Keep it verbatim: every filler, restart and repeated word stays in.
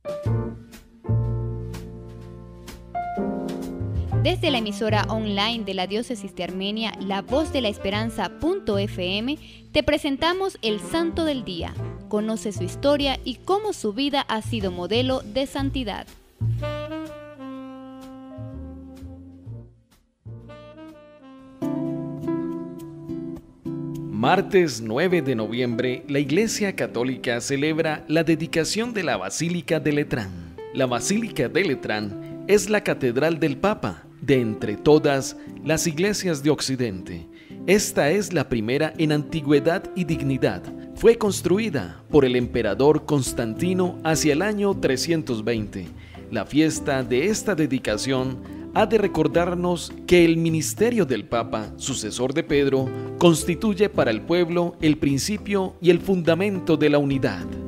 Desde la emisora online de la Diócesis de Armenia, la voz de la esperanza.fm, te presentamos el Santo del Día. Conoce su historia y cómo su vida ha sido modelo de santidad. Martes nueve de noviembre, la Iglesia Católica celebra la dedicación de la Basílica de Letrán. La Basílica de Letrán es la catedral del Papa de entre todas las iglesias de Occidente. Esta es la primera en antigüedad y dignidad. Fue construida por el emperador Constantino hacia el año trescientos veinte. La fiesta de esta dedicación ha de recordarnos que el ministerio del Papa, sucesor de Pedro, constituye para el pueblo el principio y el fundamento de la unidad.